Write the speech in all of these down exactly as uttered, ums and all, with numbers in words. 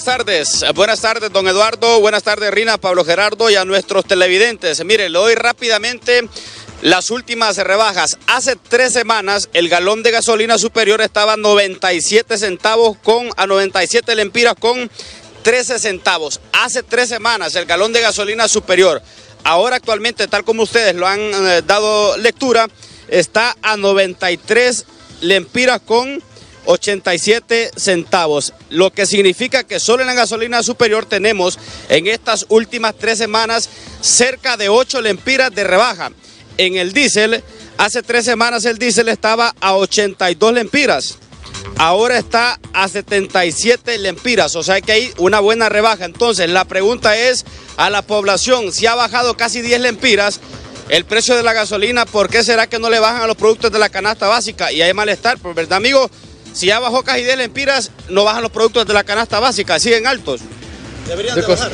Buenas tardes, buenas tardes don Eduardo, buenas tardes Rina, Pablo Gerardo y a nuestros televidentes. Mire, le doy rápidamente las últimas rebajas. Hace tres semanas el galón de gasolina superior estaba a noventa y siete centavos con, a noventa y siete lempiras con trece centavos. Hace tres semanas el galón de gasolina superior. Ahora actualmente, tal como ustedes lo han eh, dado lectura, está a noventa y tres lempiras con ochenta y siete centavos, lo que significa que solo en la gasolina superior tenemos en estas últimas tres semanas cerca de ocho lempiras de rebaja. En el diésel, hace tres semanas el diésel estaba a ochenta y dos lempiras, ahora está a setenta y siete lempiras, o sea que hay una buena rebaja. Entonces la pregunta es a la población, si ha bajado casi diez lempiras el precio de la gasolina, ¿por qué será que no le bajan a los productos de la canasta básica? Y hay malestar, pues, ¿verdad, amigo? Si ya bajó casi diez lempiras, no bajan los productos de la canasta básica, siguen altos. Deberían de bajar.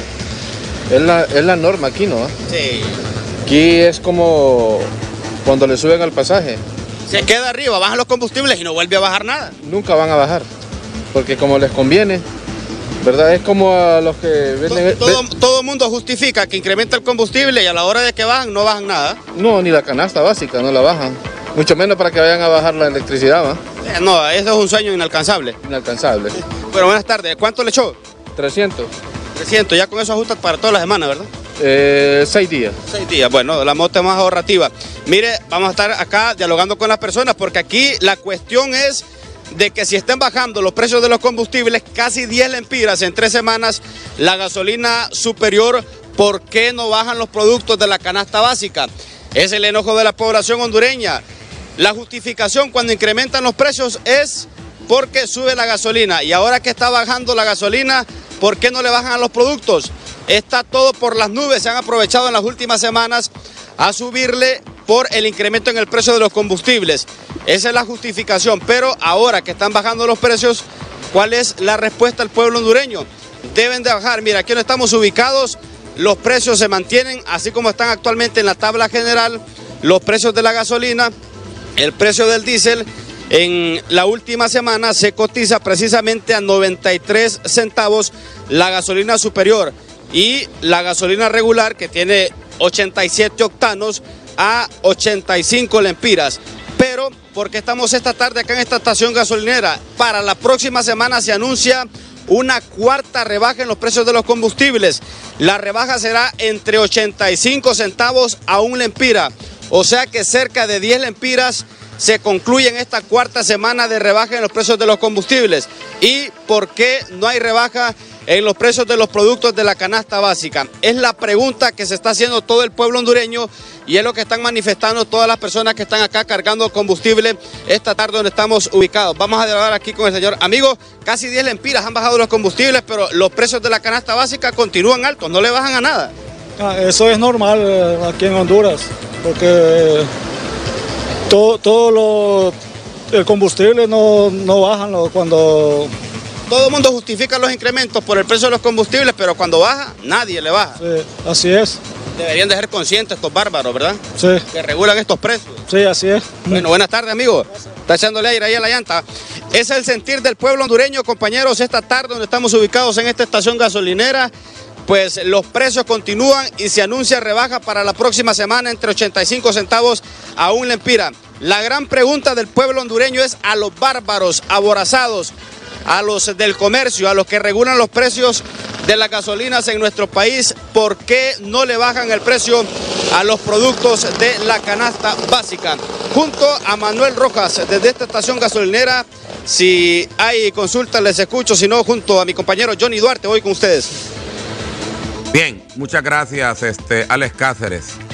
Es la, es la norma aquí, ¿no? Sí. Aquí es como cuando le suben al pasaje. Se queda arriba, bajan los combustibles y no vuelve a bajar nada. Nunca van a bajar, porque como les conviene, ¿verdad? Es como a los que venden... Todo, todo, todo mundo justifica que incrementa el combustible y a la hora de que bajan, no bajan nada. No, ni la canasta básica, no la bajan. Mucho menos para que vayan a bajar la electricidad, ¿va? Eh, no, eso es un sueño inalcanzable. Inalcanzable. Bueno, buenas tardes. ¿Cuánto le echó? trescientos. trescientos, ya con eso ajusta para toda la semana, ¿verdad? Eh, seis días. Seis días, bueno, la moto es más ahorrativa. Mire, vamos a estar acá dialogando con las personas porque aquí la cuestión es de que si están bajando los precios de los combustibles, casi diez lempiras en tres semanas, la gasolina superior, ¿por qué no bajan los productos de la canasta básica? Es el enojo de la población hondureña. La justificación cuando incrementan los precios es porque sube la gasolina y ahora que está bajando la gasolina, ¿por qué no le bajan a los productos? Está todo por las nubes, se han aprovechado en las últimas semanas a subirle por el incremento en el precio de los combustibles. Esa es la justificación, pero ahora que están bajando los precios, ¿cuál es la respuesta al pueblo hondureño? Deben de bajar. Mira, aquí donde estamos ubicados, los precios se mantienen así como están actualmente en la tabla general, los precios de la gasolina. El precio del diésel en la última semana se cotiza precisamente a noventa y tres centavos la gasolina superior y la gasolina regular, que tiene ochenta y siete octanos, a ochenta y cinco lempiras. Pero, porque estamos esta tarde acá en esta estación gasolinera, para la próxima semana se anuncia una cuarta rebaja en los precios de los combustibles. La rebaja será entre ochenta y cinco centavos a un lempira. O sea que cerca de diez lempiras se concluye en esta cuarta semana de rebaja en los precios de los combustibles. ¿Y por qué no hay rebaja en los precios de los productos de la canasta básica? Es la pregunta que se está haciendo todo el pueblo hondureño y es lo que están manifestando todas las personas que están acá cargando combustible esta tarde donde estamos ubicados. Vamos a dialogar aquí con el señor. Amigo, casi diez lempiras han bajado los combustibles, pero los precios de la canasta básica continúan altos, no le bajan a nada. Ah, eso es normal eh, aquí en Honduras, porque todo, todo lo, el combustible no, no bajan lo, cuando... Todo el mundo justifica los incrementos por el precio de los combustibles, pero cuando baja, nadie le baja. Sí, así es. Deberían de ser conscientes estos bárbaros, ¿verdad? Sí. Que regulan estos precios. Sí, así es. Bueno, buenas tardes, amigo. Está echándole aire ahí a la llanta. Es el sentir del pueblo hondureño, compañeros, esta tarde donde estamos ubicados en esta estación gasolinera. Pues los precios continúan y se anuncia rebaja para la próxima semana entre ochenta y cinco centavos a un lempira. La gran pregunta del pueblo hondureño es a los bárbaros, aborazados, a los del comercio, a los que regulan los precios de las gasolinas en nuestro país, ¿por qué no le bajan el precio a los productos de la canasta básica? Junto a Manuel Rojas, desde esta estación gasolinera, si hay consultas les escucho, si no, junto a mi compañero Johnny Duarte, voy con ustedes. Bien, muchas gracias, este, Alex Cáceres.